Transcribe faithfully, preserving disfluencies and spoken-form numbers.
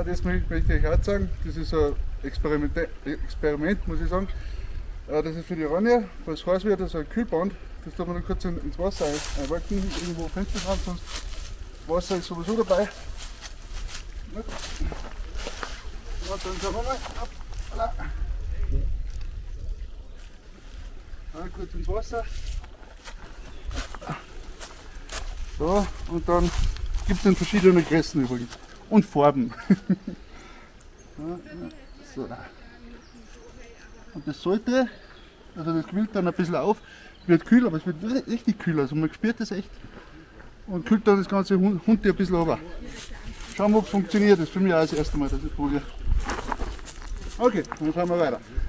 das möchte ich euch auch sagen. Das ist ein Experiment, Experiment muss ich sagen. Das ist für die Ronja, falls es heiß wird, das ist ein Kühlband. Das tut man dann kurz ins Wasser einwalken, irgendwo Fenster dran, sonst Wasser ist sowieso dabei. Ja, dann schauen wir mal. Hoppala. Ja, kurz ins Wasser. So, und dann gibt es in verschiedene Größen übrigens. Und Farben. Ja, so. Und das sollte, also das quillt dann ein bisschen auf, wird kühl, aber es wird richtig kühl, also man spürt das echt. Und kühlt dann das ganze Hund ein bisschen runter. Schauen wir, ob es funktioniert, das ist für mich auch das erste Mal, dass ich probiere. Okay, dann schauen wir weiter.